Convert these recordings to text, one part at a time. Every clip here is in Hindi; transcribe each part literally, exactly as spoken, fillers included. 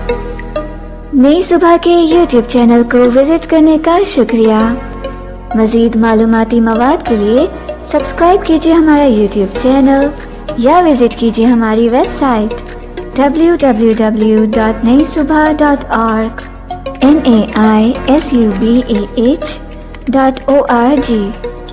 नई सुबह के यूट्यूब चैनल को विजिट करने का शुक्रिया। मजीद मालूमाती मवाद के लिए सब्सक्राइब कीजिए हमारा यूट्यूब चैनल या विजिट कीजिए हमारी website W W W dot Nai Subah dot org N A I S U B A H dot O R G.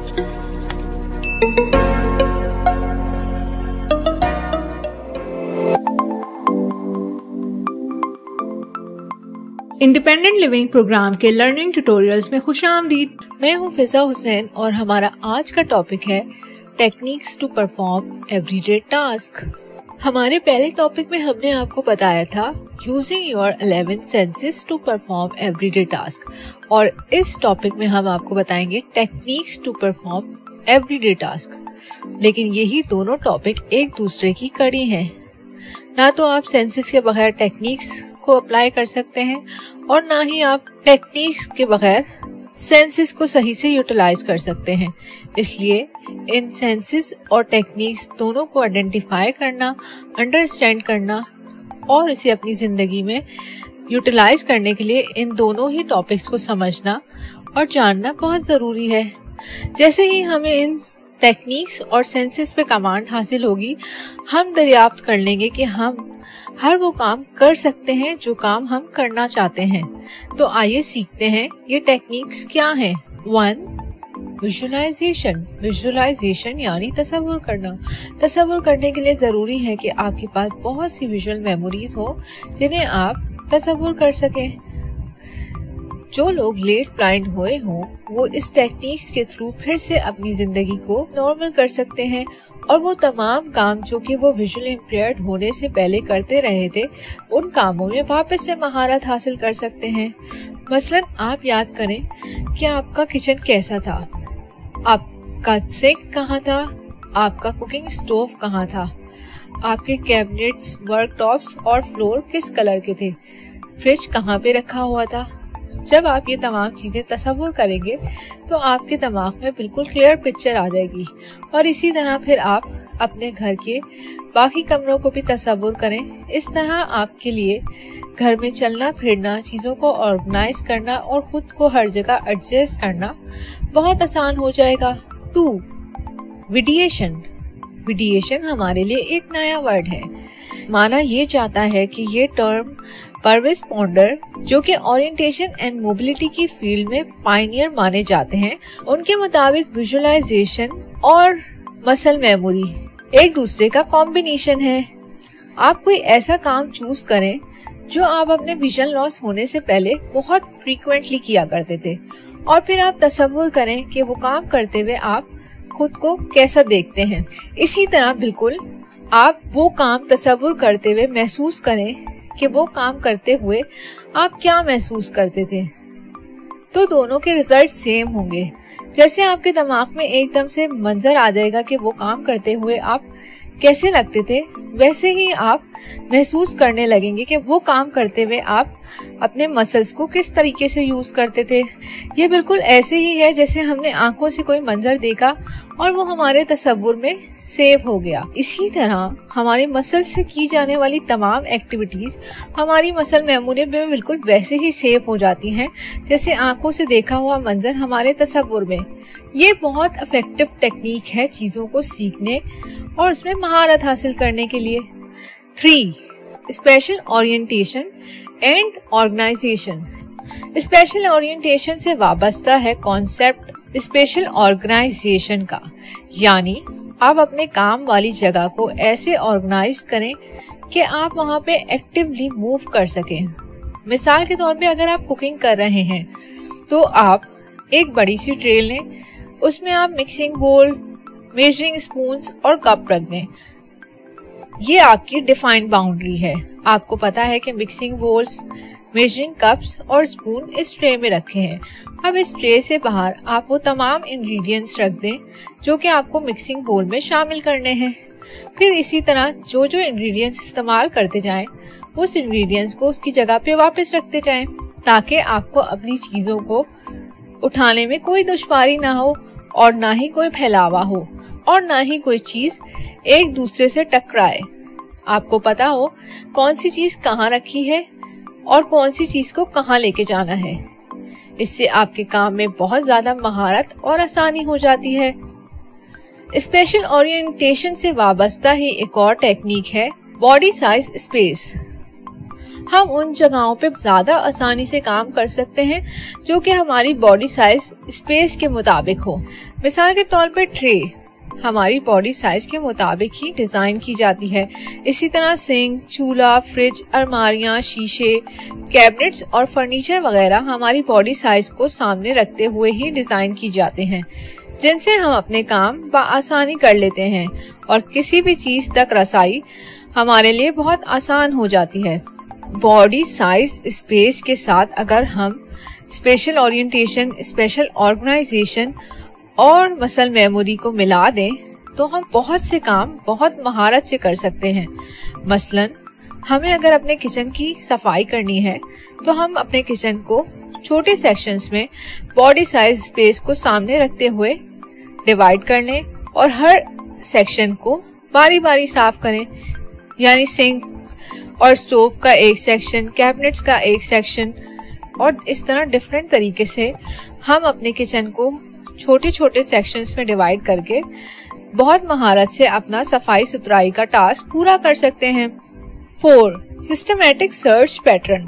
Independent living programme के लर्निंग ट्यूटोरियल्स में खुशामदीद। मैं हूं फिजा हुसैन और हमारा आज का टॉपिक है techniques to perform everyday task. हमारे पहले टॉपिक में हमने आपको बताया था using your eleven senses to perform everyday task, और इस टॉपिक में हम आपको बताएंगे techniques to perform everyday task. लेकिन यही दोनों टॉपिक एक दूसरे की कड़ी हैं। ना तो आप सेंसेस के बगैर टेक्निक्स को अप्लाई कर सकते हैं और ना ही आप टेक्निक्स के बगैर सेंसेस को सही से यूटिलाइज कर सकते हैं। इसलिए इन सेंसेस और टेक्निक्स दोनों को आइडेंटिफाई करना, अंडरस्टैंड करना और इसे अपनी जिंदगी में यूटिलाइज करने के लिए इन दोनों ही टॉपिक्स को समझना और जानना बहुत जरूरी है। जैसे ही हमें इन टेक्निक्स और सेंसेस पे कमांड हासिल होगी, हम दरियाफ्त कर लेंगे कि हम हर वो काम कर सकते हैं जो काम हम करना चाहते हैं। तो आइए सीखते हैं ये टेक्निक्स क्या हैं। One, visualisation. विजुअलाइजेशन यानी तसव्वुर करना। तसव्वुर करने के लिए जरूरी है कि आपके पास बहुत सी विजुअल मेमोरीज हो जिन्हें आप तसव्वुर कर सकें। जो लोग लेट ब्लाइंड हुए हों वो इस टेक्निक्स के थ्रू फिर से अपनी जिंदगी को नॉर्मल कर सकते हैं और वो तमाम काम जो कि वो विजुअल इम्पेयर्ड होने से पहले करते रहे थे, उन कामों में वापस से महारत हासिल कर सकते हैं। मसलन आप याद करें कि आपका किचन कैसा था, आपका सिंक कहाँ था, आपका कुकिंग स्टोव कहाँ था, आपके कैबिनेट्स, वर्कटॉप्स और फ्लोर किस कलर के थे, फ्रिज कहाँ पे रखा हुआ था। जब आप ये तमाम चीजें तसव्वुर करेंगे तो आपके दिमाग में बिल्कुल क्लियर पिक्चर आ जाएगी। और इसी तरह फिर आप अपने घर के बाकी कमरों को भी तसव्वुर करें। इस तरह आपके लिए घर में चलना फिरना, चीजों को ऑर्गेनाइज करना और खुद को हर जगह एडजस्ट करना बहुत आसान हो जाएगा। टू, विडिएशन। विडिएशन हमारे लिए एक नया वर्ड है। माना ये जाता है कि ये टर्म परवेज पॉन्डर, जो कि ओरिएंटेशन एंड मोबिलिटी की फील्ड में पायनियर माने जाते हैं, उनके मुताबिक विजुअलाइजेशन और मसल मेमोरी एक दूसरे का कॉम्बिनेशन है। आप कोई ऐसा काम चूज करें जो आप अपने विजन लॉस होने से पहले बहुत फ्रीक्वेंटली किया करते थे, और फिर आप तसव्वुर करें कि वो काम करते हुए आप खुद को कैसा देखते हैं। इसी तरह बिल्कुल आप वो काम तसव्वुर करते हुए महसूस करें कि वो काम करते हुए आप क्या महसूस करते थे, तो दोनों के रिजल्ट सेम होंगे। जैसे आपके दिमाग में एकदम से मंजर आ जाएगा कि वो काम करते हुए आप कैसे लगते थे, वैसे ही आप महसूस करने लगेंगे कि वो काम करते हुए आप अपने मसल्स को किस तरीके से यूज करते थे। ये बिल्कुल ऐसे ही है जैसे हमने आंखों से कोई मंजर देखा और वो हमारे तसव्वुर में सेव हो गया। इसी तरह हमारे मसल से की जाने वाली तमाम एक्टिविटीज हमारी मसल मेमोरी में बिल्कुल वैसे ही सेव हो जाती हैं जैसे आंखों से देखा हुआ मंजर हमारे तसव्वुर में। ये बहुत इफेक्टिव टेक्निक है चीजों को सीखने और उसमें महारत हासिल करने के लिए। Three, special orientation and organisation. Special orientation से वाबस्ता है कॉन्सेप्ट स्पेशल ऑर्गेनाइजेशन का, यानी आप अपने काम वाली जगह को ऐसे ऑर्गेनाइज करें कि आप वहाँ पे एक्टिवली मूव कर सकें। मिसाल के तौर पे अगर आप कुकिंग कर रहे हैं तो आप एक बड़ी सी ट्रे लें, उसमें आप मिक्सिंग बोल, मेजरिंग स्पून्स और कप रख दें। ये आपकी डिफाइंड बाउंड्री है। आपको पता है कि मिक्सिंग बोल्स, मेजरिंग कप्स और स्पून इस ट्रे में रखे हैं। अब इस ट्रे से बाहर आप वो तमाम इंग्रेडिएंट्स रख दें जो कि आपको मिक्सिंग बोल में शामिल करने हैं। फिर इसी तरह जो जो इंग्रेडिएंट्स इस्तेमाल करते जाएं, उस इंग्रेडिएंट्स को उसकी जगह पे वापस रखते जाएं, ताकि आपको अपनी चीज़ों को उठाने में कोई दुश्वारी ना हो और ना ही कोई फैलावा हो और ना ही कोई चीज़ एक दूसरे से टकराए। आपको पता हो कौन सी चीज़ कहाँ रखी है और कौन सी चीज को कहाँ लेके जाना है। इससे आपके काम में बहुत ज्यादा महारत और आसानी हो जाती है। स्पेशल ओरिएंटेशन से वाबस्ता ही एक और टेक्निक है बॉडी साइज स्पेस। हम उन जगहों पे ज्यादा आसानी से काम कर सकते हैं जो कि हमारी बॉडी साइज स्पेस के मुताबिक हो। मिसाल के तौर पे ट्रे हमारी बॉडी साइज के मुताबिक ही डिजाइन की जाती है। इसी तरह सिंक, चूल्हा, फ्रिज, अलमारियां, शीशे, कैबिनेट्स और फर्नीचर वगैरह हमारी बॉडी साइज को सामने रखते हुए ही डिजाइन की जाते हैं, जिनसे हम अपने काम बआसानी कर लेते हैं और किसी भी चीज तक रसाई हमारे लिए बहुत आसान हो जाती है। बॉडी साइज स्पेस के साथ अगर हम स्पेशल ओरिएंटेशन, स्पेशल ऑर्गेनाइजेशन और मसल मेमोरी को मिला दें तो हम बहुत से काम बहुत महारत से कर सकते हैं। मसलन हमें अगर अपने किचन की सफाई करनी है तो हम अपने किचन को छोटे सेक्शंस में बॉडी साइज स्पेस को सामने रखते हुए डिवाइड कर लें और हर सेक्शन को बारी बारी साफ करें। यानी सिंक और स्टोव का एक सेक्शन, कैबिनेट्स का एक सेक्शन, और इस तरह डिफरेंट तरीके से हम अपने किचन को छोटे छोटे सेक्शंस में डिवाइड करके बहुत महारत से अपना सफाई सुथराई का टास्क पूरा कर सकते हैं। Four systematic search pattern.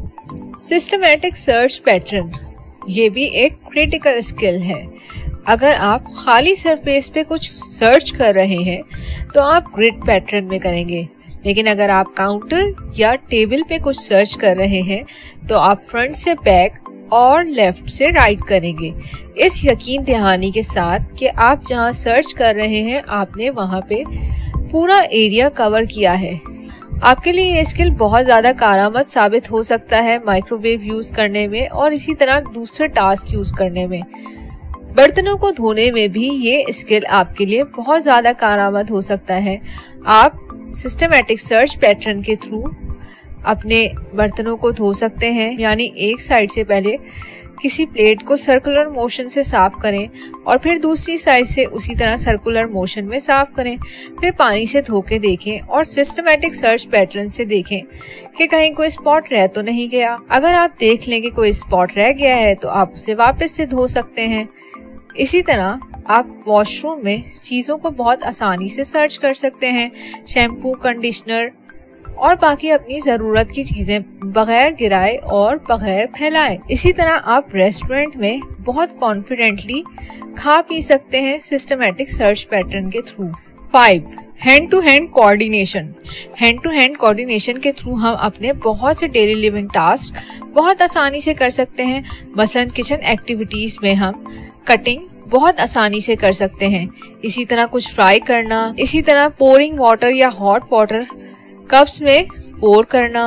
Systematic search pattern ये भी एक क्रिटिकल स्किल है। अगर आप खाली सरफेस पे कुछ सर्च कर रहे हैं तो आप ग्रिड पैटर्न में करेंगे, लेकिन अगर आप काउंटर या टेबल पे कुछ सर्च कर रहे हैं तो आप फ्रंट से बैक और लेफ्ट से राइट करेंगे, इस यकीन दहानी के साथ कि आप जहां सर्च कर रहे हैं आपने वहां पे पूरा एरिया कवर किया है। आपके लिए ये स्किल बहुत ज़्यादा कारआमद साबित हो सकता है माइक्रोवेव यूज़ करने में और इसी तरह दूसरे टास्क यूज़ करने में। बर्तनों को धोने में भी ये स्किल आपके लिए बहुत ज़्यादा कारआमद हो सकता है। आप सिस्टमैटिक सर्च पैटर्न के थ्रू अपने बर्तनों को धो सकते हैं, यानी एक साइड से पहले किसी प्लेट को सर्कुलर मोशन से साफ करें और फिर दूसरी साइड से उसी तरह सर्कुलर मोशन में साफ करें, फिर पानी से धो के देखें और सिस्टमैटिक सर्च पैटर्न से देखें कि कहीं कोई स्पॉट रह तो नहीं गया। अगर आप देख लें कि कोई स्पॉट रह गया है तो आप उसे वापस से धो सकते हैं। इसी तरह आप वॉशरूम में चीज़ों को बहुत आसानी से सर्च कर सकते हैं, शैम्पू, कंडीशनर और बाकी अपनी ज़रूरत की चीज़ें बगैर गिराए और बगैर फैलाए। इसी तरह आप रेस्टोरेंट में बहुत कॉन्फिडेंटली खा पी सकते हैं सिस्टमैटिक सर्च पैटर्न के through. Five hand to hand coordination. Hand to hand coordination के थ्रू हम अपने बहुत से डेली लिविंग टास्क बहुत आसानी से कर सकते हैं। मसलन किचन एक्टिविटीज़ में हम कटिंग बहुत आसानी से कर सकते हैं। इसी तरह कुछ फ्राई करना, इसी तरह पोरिंग वाटर या हॉट वाटर कप्स में पोर करना,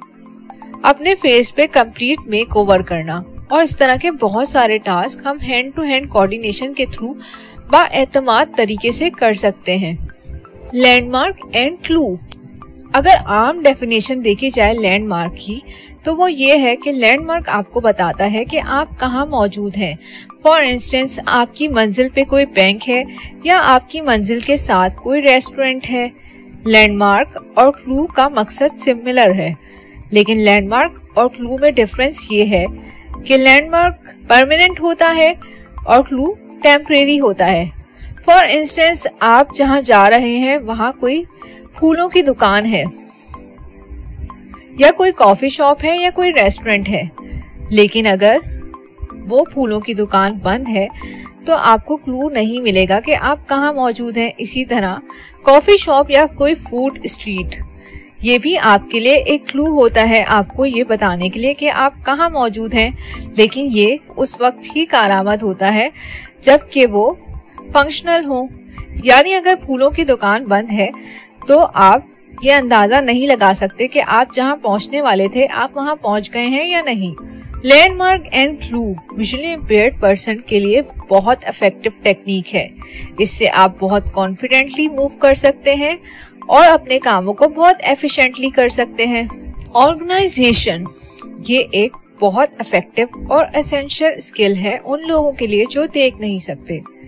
अपने फेस पे कंप्लीट मेक ओवर करना और इस तरह के बहुत सारे टास्क हम हैंड टू हैंड कोऑर्डिनेशन के थ्रू बाएतमाद तरीके से कर सकते हैं। Landmark and clue. अगर आम डेफिनेशन देखी जाए लैंडमार्क की तो वो ये है कि लैंडमार्क आपको बताता है कि आप कहाँ मौजूद हैं। फॉर इंस्टेंस आपकी मंजिल पे कोई बैंक है या आपकी मंजिल के साथ कोई रेस्टोरेंट है। लैंडमार्क और क्लू का मकसद सिमिलर है, लेकिन लैंडमार्क और क्लू में डिफरेंस ये है कि लैंडमार्क परमानेंट होता है और क्लू टेम्परेरी होता है। फॉर इंस्टेंस आप जहाँ जा रहे हैं वहाँ कोई फूलों की दुकान है या कोई कॉफी शॉप है या कोई रेस्टोरेंट है, लेकिन अगर वो फूलों की दुकान बंद है तो आपको क्लू नहीं मिलेगा कि आप कहाँ मौजूद हैं। इसी तरह कॉफी शॉप या कोई फूड स्ट्रीट ये भी आपके लिए एक क्लू होता है, आपको ये बताने के लिए कि आप कहाँ मौजूद हैं, लेकिन ये उस वक्त ही कारआमद होता है जबकि वो फंक्शनल हो। यानी अगर फूलों की दुकान बंद है तो आप ये अंदाजा नहीं लगा सकते कि आप जहाँ पहुँचने वाले थे आप वहाँ पहुँच गए हैं या नहीं। Landmark and clue visually impaired person के लिए बहुत इफेक्टिव टेक्निक है। इससे आप बहुत कॉन्फिडेंटली मूव कर सकते हैं और अपने कामों को बहुत एफिशिएंटली कर सकते हैं। ऑर्गेनाइजेशन ये एक बहुत इफेक्टिव और एसेंशियल स्किल है उन लोगों के लिए जो देख नहीं सकते।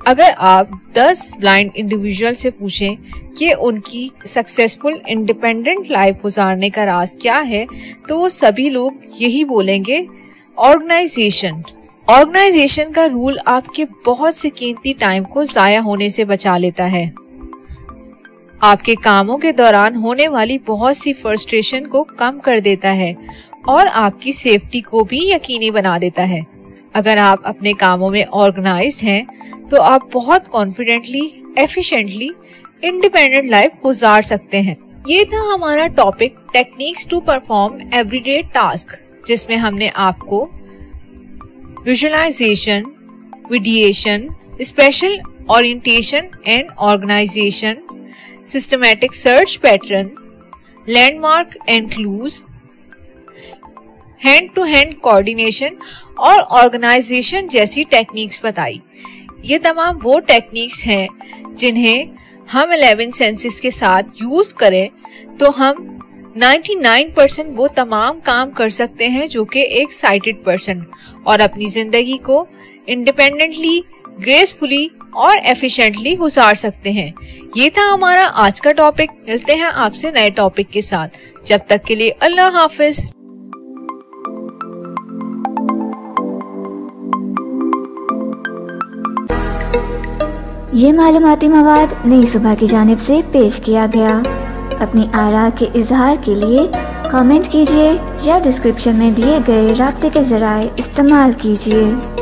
अगर आप दस ब्लाइंड इंडिविजुअल से पूछें कि उनकी सक्सेसफुल इंडिपेंडेंट लाइफ गुजारने का राज क्या है, तो वो सभी लोग यही बोलेंगे, ऑर्गेनाइजेशन। ऑर्गेनाइजेशन का रूल आपके बहुत से कीमती टाइम को जाया होने से बचा लेता है, आपके कामों के दौरान होने वाली बहुत सी फ्रस्ट्रेशन को कम कर देता है और आपकी सेफ्टी को भी यकीनी बना देता है। अगर आप अपने कामों में ऑर्गेनाइज्ड हैं तो आप बहुत कॉन्फिडेंटली, एफिशिएंटली इंडिपेंडेंट लाइफ गुजार सकते हैं। ये था हमारा topic techniques to perform everyday task, जिसमें हमने आपको विजुअलाइजेशन, विडिएशन, spatial orientation and organisation, systematic search pattern, landmark and clues, hand to hand coordination और ऑर्गेनाइजेशन जैसी टेक्निक्स बताई। ये तमाम वो टेक्निक्स हैं जिन्हें हम इलेवन सेंसेस के साथ यूज करें तो हम निन्यानवे परसेंट वो तमाम काम कर सकते हैं जो कि एक साइटेड पर्सन, और अपनी जिंदगी को इंडिपेंडेंटली, ग्रेसफुली और एफिशिएंटली गुजार सकते हैं। ये था हमारा आज का टॉपिक। मिलते हैं आपसे नए टॉपिक के साथ। जब तक के लिए अल्लाह हाफिज। ये मालूमाती मवाद नई सुबह की जानिब से पेश किया गया। अपनी आरा के इजहार के लिए कमेंट कीजिए या डिस्क्रिप्शन में दिए गए राब्ते के जराए इस्तेमाल कीजिए।